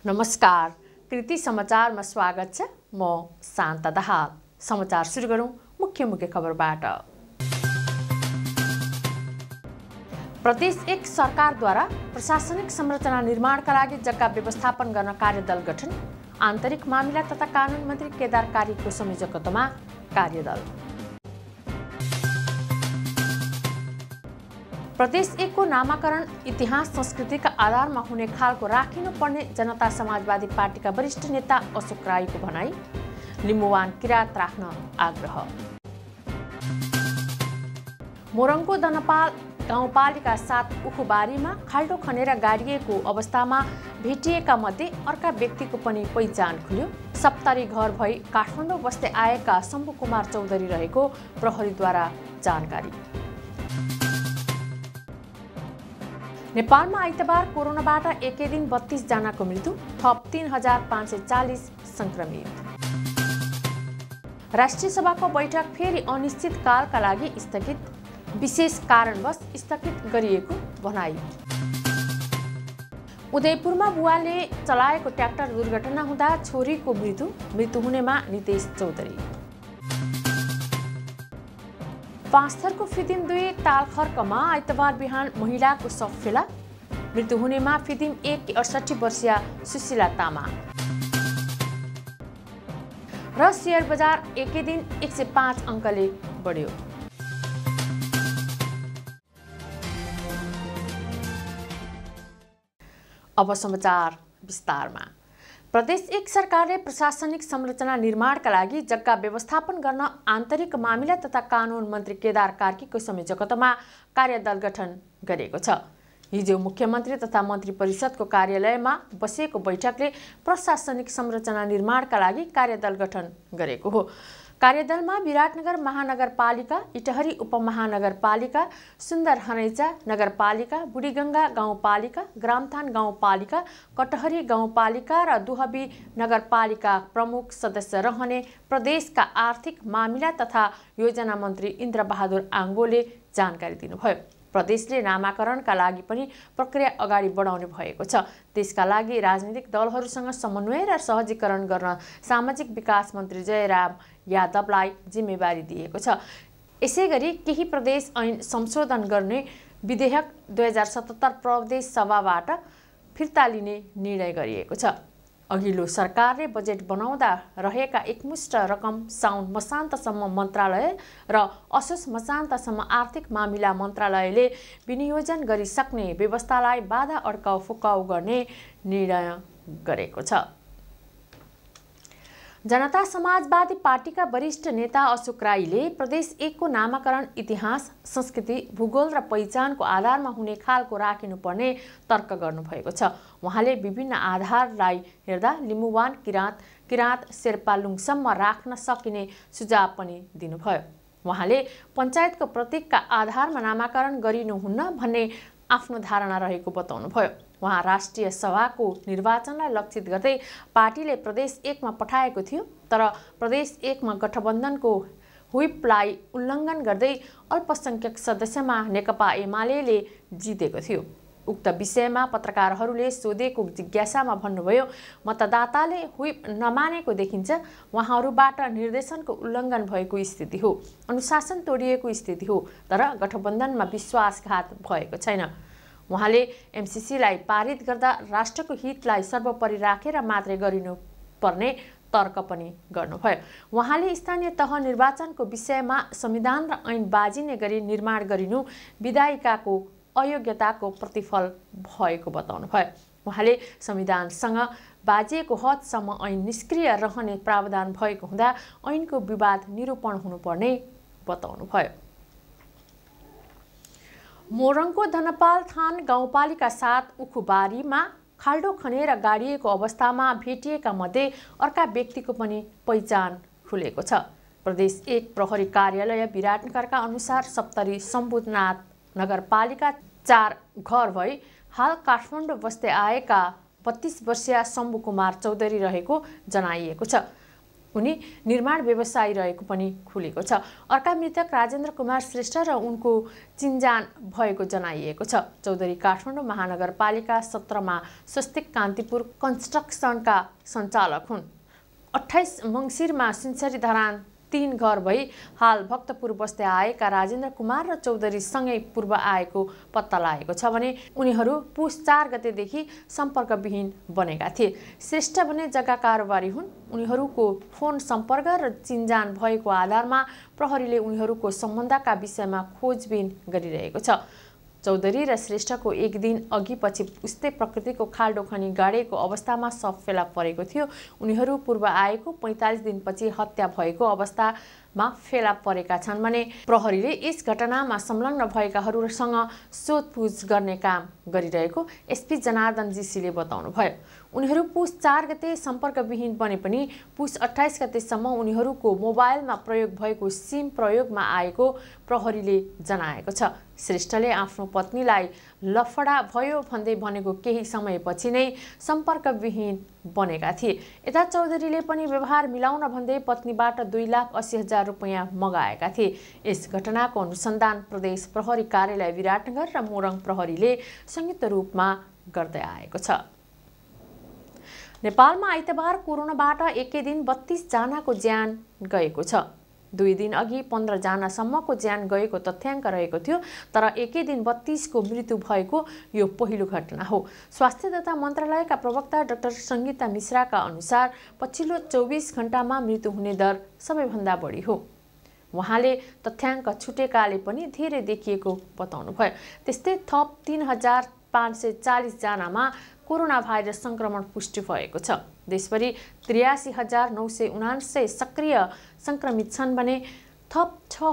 नमस्कार, कृति समाचारमा स्वागत छ। म शान्ता दाहाल। समाचार सुरु गरौँ मुख्य खबरबाट। प्रदेश 1 सरकारद्वारा प्रशासनिक संरचना निर्माणका लागि जग्गा व्यवस्थापन गर्न कार्यदल गठन। आन्तरिक मामिला तथा कानुन मन्त्री केदार कारीको संयोजकत्वमा कार्यदल। प्रदेश 1 को नामाकरण इतिहास संस्कृतिका आधारमा हुने खालको राखिनुपर्ने जनता समाजवादी पार्टीका वरिष्ठ नेता अशोक राईको भनाई। लिम्बुवान किरात राख्न आग्रह। मोरङको दनपाल गाउँपालिका 7 उखुबारीमा खाल्डो खनेर गाडिएको अवस्थामा भेटिएका मध्ये अर्का व्यक्तिको पनि पहिचान खुल्यो। सप्तरी घर भई काठमाडौँ बस्दै आएका शम्भु कुमार चौधरी रहेको प्रहरीद्वारा जानकारी। नेपालमा आइतबार कोरोनाबाट एकै दिन 32 जनाको मृत्यु, थप 3540 संक्रमित। राष्ट्रिय सभाको बैठक फेरि अनिश्चित कालका लागि स्थगित, विशेष कारणवश स्थगित गरिएको भनाई। उदयपुरमा बुवाले चलाएको ट्र्याक्टर दुर्घटना हुँदा छोरीको मृत्यु हुनेमा नितेश चौधरी। पाँचथरको फिदिम 2 तालखर्कमा आइतबार बिहान महिलाको शव फेला, मृत्यु हुनेमा फिदिम 1 की 68 वर्षीय सुशीला तामाङ। र शेयर बजार एकै दिन 105 अङ्कले बढ्यो। अब समाचार विस्तारमा। प्रदेश 1 सरकारले प्रशासनिक संरचना निर्माणका लागि जग्गा व्यवस्थापन गर्न आन्तरिक मामिला तथा कानुन मन्त्री केदार कार्कीको संयोजकत्वमा कार्यदल गठन गरेको छ। हिजो मुख्यमन्त्री तथा मन्त्री परिषदको कार्यालयमा बसेको बैठकले प्रशासनिक संरचना निर्माणका लागि कार्यदल गठन गरेको हो। कार्यदलमा विराटनगर महानगरपालिका, इटहरी उपमहानगरपालिका, सुन्दर हनैचा नगरपालिका, बुढीगङ्गा गाउँपालिका, ग्रामथान गाउँपालिका, कटहरी गाउँपालिका र दुहबी नगरपालिका प्रमुख सदस्य रहने प्रदेशका आर्थिक मामिला तथा योजना मन्त्री इन्द्रबहादुर आङ्बोले जानकारी दिनुभयो। प्रदेशले नामाकरणका लागि पनि प्रक्रिया अगाडि बढाउने भएको छ। त्यसका लागि राजनीतिक दलहरूसँग समन्वय र सहजीकरण गर्न सामाजिक विकास मन्त्री जयराम यादवलाई जिम्मेवारी दिएको छ। यसैगरी केही प्रदेश ऐन संशोधन गर्ने विधेयक 2077 प्रदेश सभाबाट फिर्ता लिने निर्णय गरिएको छ। अघिल्लो सरकारले बजेट बनाउँदा रहेका एकमुष्ट रकम साउन मसान्तसम्म मन्त्रालय र असोज मसान्तसम्म आर्थिक मामिला मन्त्रालयले विनियोजन गरिसक्ने व्यवस्थालाई बाधा अड्काउ फुकाउ गर्ने निर्णय गरेको छ। जनता समाजवादी पार्टीका वरिष्ठ नेता अशोक राईले प्रदेश 1 को नामाकरण इतिहास, संस्कृति, भूगोल र पहिचानको आधारमा हुने खालको राखिनुपर्ने तर्क गर्नुभएको छ। उहाँले विभिन्न आधारलाई हेर्दा लिम्बुवान किरात शेर्पालुङसम्म राख्न सकिने सुझाव पनि दिनुभयो। उहाँले पञ्चायतको प्रतीकका आधारमा नामाकरण गरिनुहुन्न भन्ने आफ्नो धारणा रहेको बताउनुभयो। उहाँ राष्ट्रिय सभाको निर्वाचनलाई लक्षित गर्दै पार्टीले प्रदेश 1 मा पठाएको थियो, तर प्रदेश 1 मा गठबन्धनको व्हिपलाई उल्लङ्घन गर्दै अल्पसंख्यक सदस्यमा नेकपा एमाले जितेको थियो। उक्त विषयमा पत्रकारहरूले सोधेको जिज्ञासामा भन्नुभयो, मतदाताले व्हिप नमानेको देखिन्छ। उहाँहरूबाट निर्देशनको उल्लङ्घन भएको स्थिति हो, अनुशासन तोडिएको स्थिति हो, तर गठबन्धनमा विश्वासघात भएको छैन। उहाँले एमसीसीलाई पारित गर्दा राष्ट्रको हितलाई सर्वोपरि राखेर मात्रै गरिनुपर्ने तर्क पनि गर्नुभयो। उहाँले स्थानीय तह निर्वाचनको विषयमा संविधान र ऐन बाजिने गरी निर्माण गरिनु विधायिकाको अयोग्यताको प्रतिफल भएको बताउनुभयो। उहाँले संविधानसँग बाजिएको हदसम्म ऐन निष्क्रिय रहने प्रावधान भएको हुँदा ऐनको विवाद निरूपण हुनुपर्ने बताउनुभयो। मोरङको धनपाल थान गाउँपालिका 7 उखुबारीमा खाल्डो खनेर गाडिएको अवस्थामा भेटिएका मध्ये अर्का व्यक्तिको पनि पहिचान खुलेको छ। प्रदेश 1 प्रहरी कार्यालय विराटनगरका अनुसार सप्तरी शम्भुनाथ नगरपालिका 4 घर भई हाल काठमाडौँ बस्दै आएका 32 वर्षीय शम्भु कुमार चौधरी रहेको जनाइएको छ। उनी निर्माण व्यवसायी रहेको पनि खुलेको छ। अर्का मृतक राजेन्द्र कुमार श्रेष्ठ र उनको चिन्जान भएको जनाइएको छ। चौधरी काठमाडौँ महानगरपालिका 17 मा स्वस्तिक कान्तिपुर कन्स्ट्रक्सनका सञ्चालक हुन्। 28 मङ्सिरमा सुनसरी धरान 3 घर भई हाल भक्तपुर बस्दै आएका राजेन्द्र कुमार र चौधरी सँगै पूर्व आएको पत्ता लागेको छ भने उनीहरू पुस 4 गतेदेखि सम्पर्कविहीन बनेका थिए। श्रेष्ठ भने जग्गा कारोबारी हुन्। उनीहरूको फोन सम्पर्क र चिन्जान भएको आधारमा प्रहरीले उनीहरूको सम्बन्धका विषयमा खोजबिन गरिरहेको छ। चौधरी र श्रेष्ठको एक दिन अघि पछि उस्तै प्रकृतिको खाल्डो खनी गाडेको अवस्थामा शव फेला परेको थियो। उनीहरू पूर्व आएको 45 दिनपछि हत्या भएको अवस्थामा फेला परेका छन् भने प्रहरीले यस घटनामा संलग्न भएकाहरूसँग सोधपुछ गर्ने काम गरिरहेको एसपी जनार्दन जीसीले बताउनुभयो। उनीहरू पुस 4 गते सम्पर्कविहीन बने पनि पुस 28 गतेसम्म उनीहरूको मोबाइलमा प्रयोग भएको सिम प्रयोगमा आएको प्रहरीले जनाएको छ। श्रेष्ठले आफ्नो पत्नीलाई लफडा भयो भन्दै भनेको केही समयपछि नै सम्पर्कविहीन बनेका थिए। यता चौधरीले पनि व्यवहार मिलाउन भन्दै पत्नीबाट 2,80,000 रुपैयाँ मगाएका थिए। यस घटनाको अनुसन्धान प्रदेश प्रहरी कार्यालय विराटनगर र मोरङ प्रहरीले संयुक्त रूपमा गर्दै आएको छ। नेपालमा आइतबार कोरोनाबाट एकै दिन 32 जनाको ज्यान गएको छ। 2 दिन अघि 15 जनासम्मको ज्यान गएको तथ्याङ्क रहेको थियो, तर एकै दिन 32 को मृत्यु भएको यो पहिलो घटना हो। स्वास्थ्य तथा मन्त्रालयका प्रवक्ता डाक्टर सङ्गीता मिश्राका अनुसार पछिल्लो 24 घण्टामा मृत्यु हुने दर सबैभन्दा बढी हो। उहाँले तथ्याङ्क छुटेकाले पनि धेरै देखिएको बताउनुभयो। त्यस्तै थप 3,540 जनामा कोरोना भाइरस संक्रमण पुष्टि भएको छ। देशभरि 83,979 सक्रिय संक्रमित छन् भने थप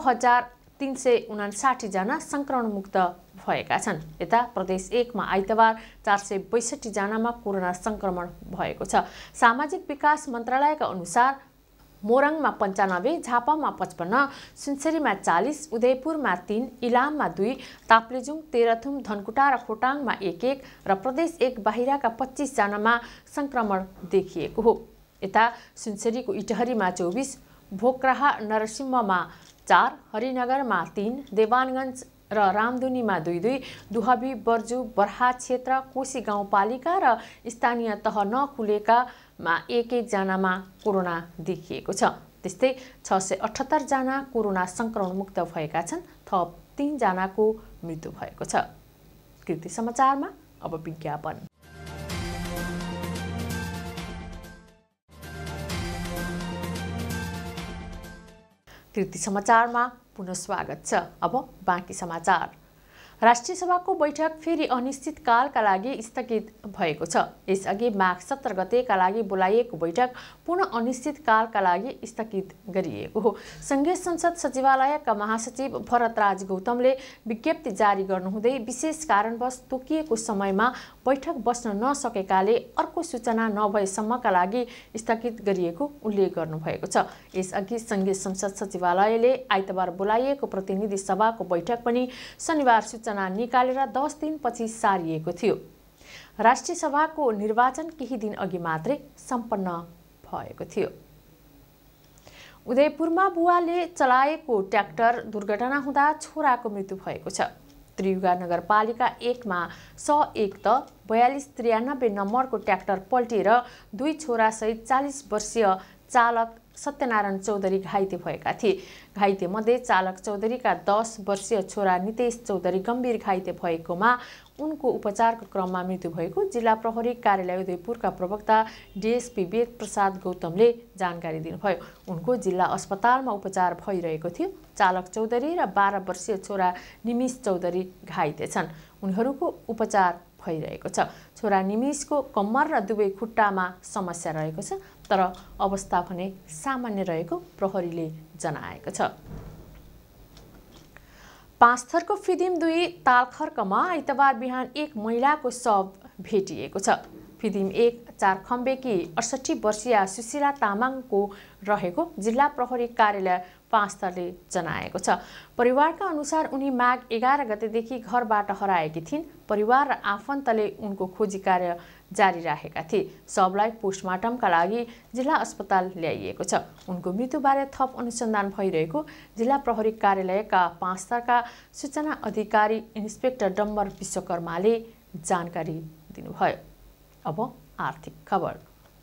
6,359 जना संक्रमणमुक्त भएका छन्। यता प्रदेश 1 मा आइतबार 462 जनामा कोरोना संक्रमण भएको छ। सामाजिक विकास मन्त्रालयका अनुसार मोरङमा 95, झापामा 55, सुनसरीमा 40, उदयपुरमा 3, इलाममा 2, ताप्लेजुङ, तेह्रथुम, धनकुटा र खोटाङमा 1-1 र प्रदेश 1 बाहिरका 25 जनामा संक्रमण देखिएको हो। यता सुनसरीको इटहरीमा 24, भोक्राहा नरसिंहमा 4, हरिनगरमा 3, देवानगञ्ज र रामधुनीमा 2-2, दुहबी, बर्जु, बर्हा क्षेत्र, कोशी गाउँपालिका र स्थानीय तह नखुलेकामा 1-1 जनामा कोरोना देखिएको छ। त्यस्तै 678 जना कोरोना संक्रमणमुक्त भएका छन्। थप 3 जनाको मृत्यु भएको छ। कृति समाचारमा अब विज्ञापन। कृति समाचारमा पुनः स्वागत छ। अब बाँकी समाचार। राष्ट्रिय सभाको बैठक फेरि अनिश्चितकालका लागि स्थगित भएको छ। यसअघि माघ 17 गतेका लागि बोलाइएको बैठक पुनः अनिश्चितकालका लागि स्थगित गरिएको हो। संघीय संसद सचिवालयका महासचिव भरतराज गौतमले विज्ञप्ति जारी गर्नुहुँदै विशेष कारणवश तोकिएको समयमा बैठक बस्न नसकेकाले अर्को सूचना नभएसम्मका लागि स्थगित गरिएको उल्लेख गर्नुभएको छ। यसअघि संघीय संसद सचिवालयले आइतबार बोलाइएको प्रतिनिधि सभाको बैठक पनि शनिबार सूचना निकालेर 10 दिनपछि सारिएको थियो। राष्ट्रिय सभाको निर्वाचन केही दिन अघि मात्रै सम्पन्न भएको थियो। उदयपुरमा बुवाले चलाएको ट्र्याक्टर दुर्घटना हुँदा छोराको मृत्यु भएको छ। त्रियुगा नगरपालिका 1 मा 101 त 4293 नम्बरको ट्र्याक्टर पल्टिएर 2 छोरासहित 40 वर्षीय चालक सत्यनारायण चौधरी घाइते भएका थिए। घाइते मध्ये चालक चौधरीका 10 वर्षीय छोरा नितेश चौधरी गम्भीर घाइते भएकोमा उनको उपचारको क्रममा मृत्यु भएको जिल्ला प्रहरी कार्यालय उदयपुरका प्रवक्ता डीएसपी वेद प्रसाद गौतमले जानकारी दिनुभयो। उनको जिल्ला अस्पतालमा उपचार भइरहेको थियो। चालक चौधरी र 12 वर्षीय छोरा निमिष चौधरी घाइते छन्। उनीहरूको उपचार भइरहेको छ। छोरा निमिषको कम्मर र दुवै खुट्टामा समस्या रहेको छ, तर अवस्था भने सामान्य रहेको प्रहरीले जनाएको छ। पाँचथरको फिदिम 2 तालखर्कमा आइतबार बिहान एक महिलाको शव भेटिएको छ। फिदिम 1 4 खम्बेकी 68 वर्षीय सुशीला तामाङको रहेको जिल्ला प्रहरी कार्यालय पाँचथरले जनाएको छ। परिवारका अनुसार उनी माघ 11 गतेदेखि घरबाट हराएकी थिइन्। परिवार र आफन्तले उनको खोजी कार्य जारी राखेका थिए। शवलाई पोस्टमार्टमका लागि जिल्ला अस्पताल ल्याइएको छ। उनको मृत्युबारे थप अनुसन्धान भइरहेको जिल्ला प्रहरी कार्यालयका पाँचथरका सूचना अधिकारी इन्सपेक्टर डम्बर विश्वकर्माले जानकारी दिनुभयो। अब आर्थिक खबर।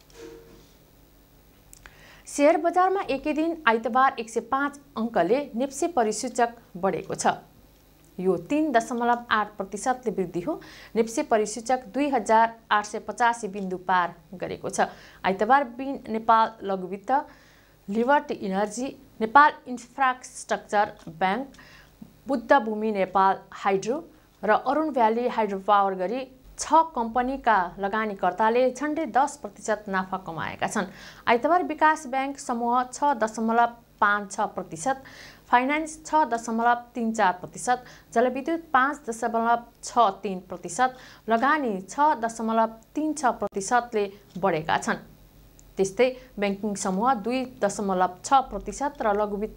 शेयर बजारमा एकै दिन आइतबार 105 अङ्कले नेप्से परिसूचक बढेको छ। यो 3.8% वृद्धि हो। नेप्से परिसूचक 2885 बिन्दु पार गरेको छ। आइतबार बिन नेपाल लघुवित्त, liberty energy, Nepal infrastructure bank, Buddha Bhumi Nepal hydro र अरुण भ्याली हाइड्रो पावर गरी 6 कम्पनीका लगानीकर्ताले झन्डै 10% नाफा कमाएका छन्। आइतबार विकास ब्याङ्क समूह 6.56%, फाइनान्स 6.34%, जलविद्युत 5.63%, लगानी 6.36%ले बढेका छन्। त्यस्तै ब्याङ्किङ समूह 2.6% र लघुवित्त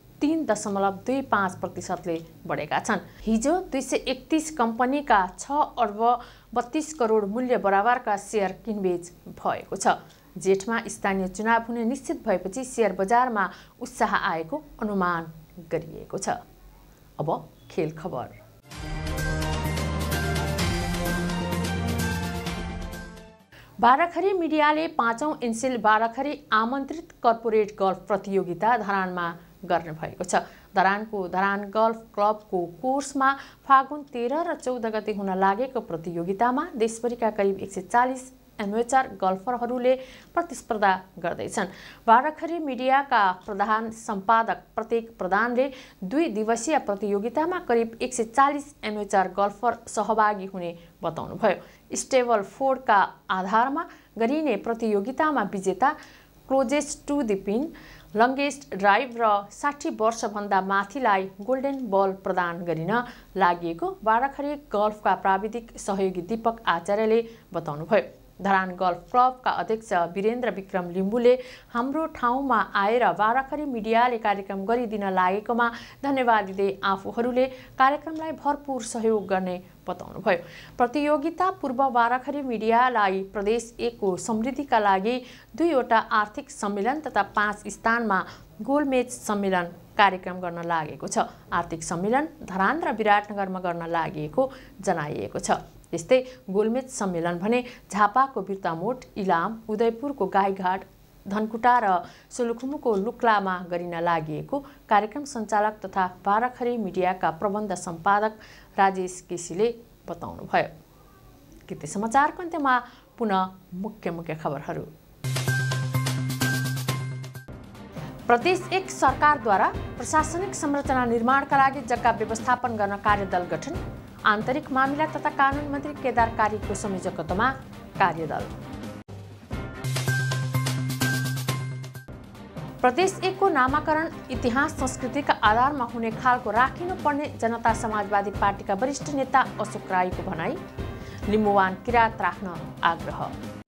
3.25%ले बढेका छन्। हिजो 231 कम्पनीका 6 अर्ब 32 करोड मूल्य बराबरका सेयर किनबेच भएको छ। जेठमा स्थानीय चुनाव हुने निश्चित भएपछि सेयर बजारमा उत्साह आएको अनुमान गरिएको छ। अब खेल खबर। बाराखरी मिडियाले 5औं एन्सिल बाराखरी आमन्त्रित कर्पोरेट गल्फ प्रतियोगिता धरानमा गर्ने भएको छ। धरानको धरान गल्फ क्लबको कोर्समा फागुन 13 र 14 गते हुन लागेको प्रतियोगितामा देशभरिका करिब 140 एमेचर गल्फरहरूले प्रतिस्पर्धा गर्दैछन्। बाराखरी मिडियाका प्रधान सम्पादक प्रत्येक प्रधानले 2 दिवसीय प्रतियोगितामा करिब 140 एमेचर गल्फर सहभागी हुने बताउनुभयो। स्टेबल फोर्डका आधारमा गरिने प्रतियोगितामा विजेता closest to the pin, longest drive र 60 वर्षभन्दा माथिलाई गोल्डेन बल प्रदान गरिन लागि बाराखरी गल्फका प्राविधिक सहयोगी दीपक आचार्यले बताउनुभयो। धरान गल्फ क्लबका अध्यक्ष वीरेन्द्र विक्रम लिम्बुले हाम्रो ठाउँमा आएर बाराखरी मिडियाले कार्यक्रम गरिदिन लागेकोमा धन्यवाद दिँदै आफूहरूले कार्यक्रमलाई भरपूर सहयोग गर्ने बताउनुभयो। प्रतियोगिता पूर्व बाराखरी मिडियालाई प्रदेश 1 को समृद्धिका लागि 2वटा आर्थिक सम्मेलन तथा 5 स्थानमा गोलमेज सम्मेलन कार्यक्रम गर्न लागेको छ। आर्थिक सम्मेलन धरान र विराटनगरमा गर्न लागेको जनाइएको छ। त्यस्तै गोलमेज सम्मेलन भने झापाको बिर्तामोड, इलाम, उदयपुरको गाईघाट, धनकुटा र सोलुखुम्बुको लुक्लामा गरिन लागेको कार्यक्रम सञ्चालक तथा बाराखरी मिडियाका प्रबन्ध सम्पादक राजेश केसीले बताउनुभयो। कृति समाचारको अन्त्यमा पुनः मुख्य खबरहरू। प्रदेश 1 सरकारद्वारा प्रशासनिक संरचना निर्माणका लागि जग्गा व्यवस्थापन गर्न कार्यदल गठन। आन्तरिक मामिला तथा कानुन मन्त्री केदार कारीको संयोजकत्वमा कार्यदल। प्रदेश 1 को नामाकरण इतिहास संस्कृतिका आधारमा हुने खालको राखिनुपर्ने जनता समाजवादी पार्टीका वरिष्ठ नेता अशोक राईको भनाई। लिम्बुवान किरात राख्न आग्रह।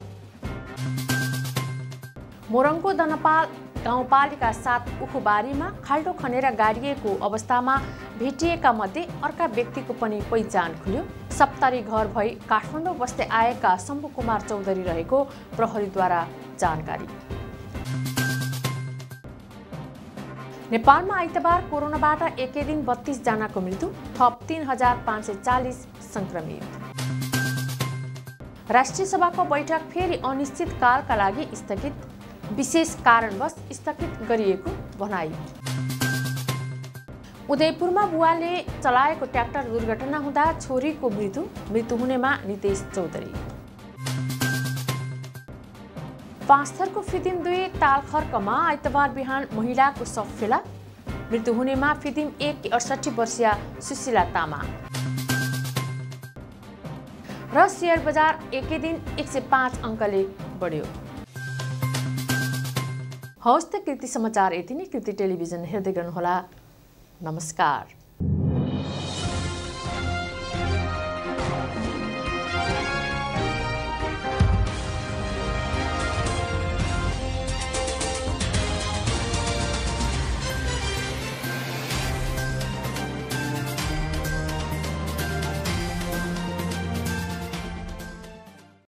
मोरङको दनपाल गाउँपालिका 7 उखुबारीमा खाल्डो खनेर गाडिएको अवस्थामा भेटिएका मध्ये अर्का व्यक्तिको पनि पहिचान खुल्यो। सप्तरी घर भई काठमाडौँ बस्दै आएका शम्भु कुमार चौधरी रहेको प्रहरीद्वारा जानकारी। नेपालमा आइतबार कोरोनाबाट एकै दिन 32 जनाको मृत्यु, थप 3540 संक्रमित। राष्ट्रिय सभाको बैठक फेरि अनिश्चित कालका लागि स्थगित, विशेष कारणवश स्थगित गरिएको भनाई। उदयपुरमा बुवाले चलाएको ट्र्याक्टर दुर्घटना हुँदा छोरीको मृत्यु हुनेमा नितेश चौधरी। पाँचथरको फिदिम 2 तालखर्कमा आइतबार बिहान महिलाको शव फेला, मृत्यु हुनेमा फिदिम 1 की 68 वर्षीय सुशीला तामाङ। र शेयर बजार एकै दिन 105 अङ्कले बढ्यो। हवस् त कृति समाचार यति नै। कृति टेलिभिजन हेर्दै गर्नुहोला। नमस्कार।